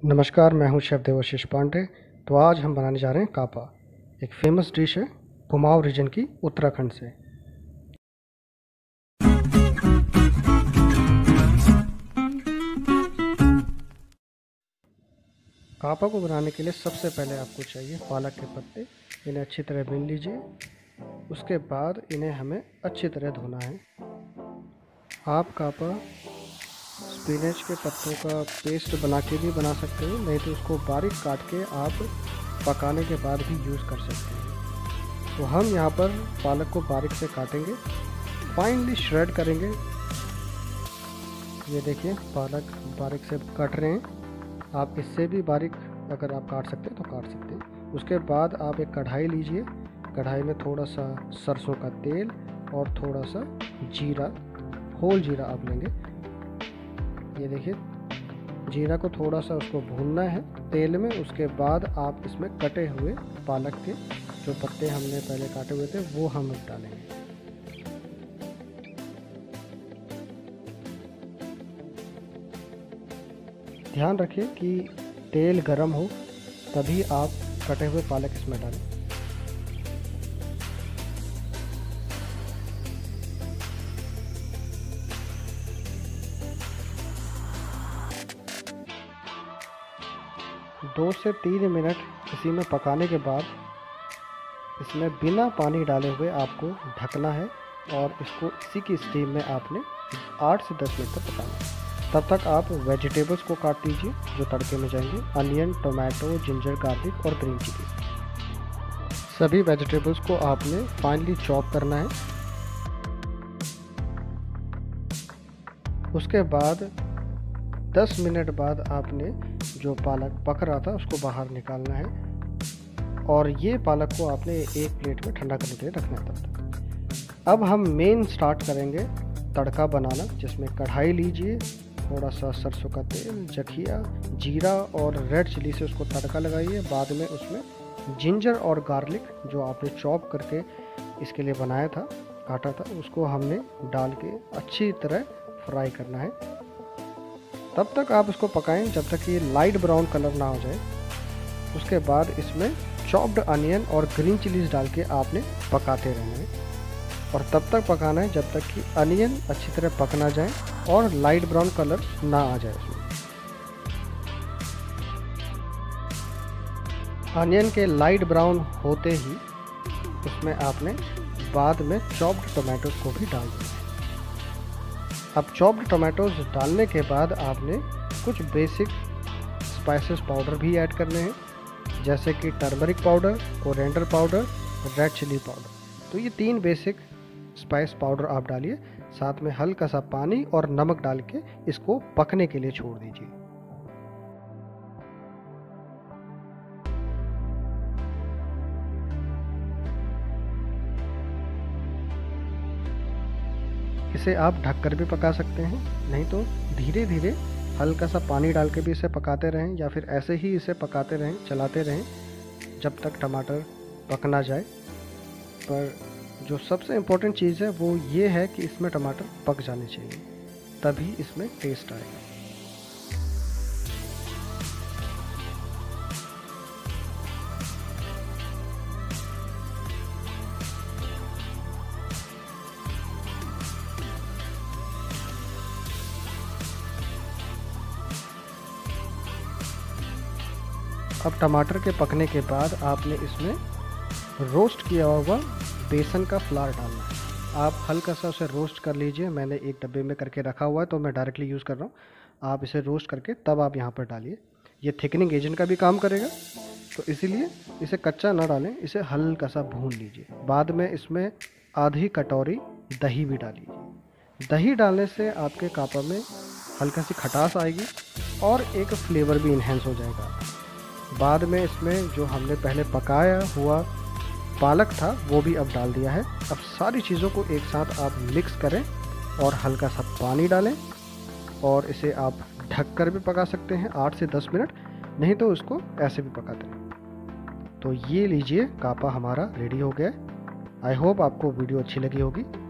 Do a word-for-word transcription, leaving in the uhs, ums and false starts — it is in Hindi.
नमस्कार, मैं हूं शेफ़ देवाशीष पांडे। तो आज हम बनाने जा रहे हैं कापा। एक फेमस डिश है कुमाऊं रीजन की, उत्तराखंड से। कापा को बनाने के लिए सबसे पहले आपको चाहिए पालक के पत्ते। इन्हें अच्छी तरह बीन लीजिए। उसके बाद इन्हें हमें अच्छी तरह धोना है। आप कापा स्पिनच के पत्तों का पेस्ट बना के भी बना सकते हैं, नहीं तो उसको बारीक काट के आप पकाने के बाद भी यूज़ कर सकते हैं। तो हम यहाँ पर पालक को बारीक से काटेंगे, फाइनली श्रेड करेंगे। ये देखिए, पालक बारीक से कट रहे हैं। आप इससे भी बारीक अगर आप काट सकते हैं तो काट सकते हैं। उसके बाद आप एक कढ़ाई लीजिए। कढ़ाई में थोड़ा सा सरसों का तेल और थोड़ा सा जीरा, होल जीरा आप लेंगे। ये देखिए, जीरा को थोड़ा सा उसको भूनना है तेल में। उसके बाद आप इसमें कटे हुए पालक के जो पत्ते हमने पहले काटे हुए थे वो हम डालेंगे। ध्यान रखिए कि तेल गरम हो, तभी आप कटे हुए पालक इसमें डालें। दो से तीन मिनट इसी में पकाने के बाद इसमें बिना पानी डाले हुए आपको ढकना है और इसको इसी की स्टीम में आपने आठ से दस मिनट तक पकाना है। तब तक आप वेजिटेबल्स को काट लीजिए जो तड़के में जाएंगे। अनियन, टोमेटो, जिंजर गार्लिक और ग्रीन चिली। सभी वेजिटेबल्स को आपने फाइनली चॉप करना है। उसके बाद दस मिनट बाद आपने जो पालक पक रहा था उसको बाहर निकालना है और ये पालक को आपने एक प्लेट में ठंडा करने के लिए रखना है तब तक। अब हम मेन स्टार्ट करेंगे तड़का बनाना, जिसमें कढ़ाई लीजिए, थोड़ा सा सरसों का तेल, जखिया, जीरा और रेड चिली से उसको तड़का लगाइए। बाद में उसमें जिंजर और गार्लिक जो आपने चॉप करके इसके लिए बनाया था, काटा था, उसको हमने डाल के अच्छी तरह फ्राई करना है। तब तक आप इसको पकाएं जब तक ये लाइट ब्राउन कलर ना हो जाए। उसके बाद इसमें चॉप्ड अनियन और ग्रीन चिलीज डाल के आपने पकाते रहना है और तब तक पकाना है जब तक कि अनियन अच्छी तरह पक ना जाए और लाइट ब्राउन कलर ना आ जाए इसमें। अनियन के लाइट ब्राउन होते ही उसमें आपने बाद में चॉप्ड टोमेटोज को भी डाल दिया। अब चॉप्ड टोमेटोज डालने के बाद आपने कुछ बेसिक स्पाइसेस पाउडर भी ऐड करने हैं, जैसे कि turmeric powder, coriander powder, red chilli powder. तो ये तीन बेसिक स्पाइस पाउडर आप डालिए। साथ में हल्का सा पानी और नमक डाल के इसको पकने के लिए छोड़ दीजिए। इसे आप ढककर भी पका सकते हैं, नहीं तो धीरे धीरे हल्का सा पानी डाल के भी इसे पकाते रहें, या फिर ऐसे ही इसे पकाते रहें, चलाते रहें जब तक टमाटर पक ना जाए। पर जो सबसे इम्पोर्टेंट चीज़ है वो ये है कि इसमें टमाटर पक जाने चाहिए, तभी इसमें टेस्ट आएगा। अब टमाटर के पकने के बाद आपने इसमें रोस्ट किया हुआ बेसन का फ्लावर डालना है। आप हल्का सा उसे रोस्ट कर लीजिए। मैंने एक डब्बे में करके रखा हुआ है तो मैं डायरेक्टली यूज़ कर रहा हूँ। आप इसे रोस्ट करके तब आप यहाँ पर डालिए। ये थिकनिंग एजेंट का भी काम करेगा, तो इसीलिए इसे कच्चा ना डालें, इसे हल्का सा भून लीजिए। बाद में इसमें आधी कटोरी दही भी डालिए। दही डालने से आपके कापा में हल्का सी खटास आएगी और एक फ्लेवर भी इन्हेंस हो जाएगा। बाद में इसमें जो हमने पहले पकाया हुआ पालक था वो भी अब डाल दिया है। अब सारी चीज़ों को एक साथ आप मिक्स करें और हल्का सा पानी डालें और इसे आप ढककर भी पका सकते हैं आठ से दस मिनट, नहीं तो उसको ऐसे भी पकाते हैं। तो ये लीजिए, कापा हमारा रेडी हो गया। आई होप आपको वीडियो अच्छी लगी होगी।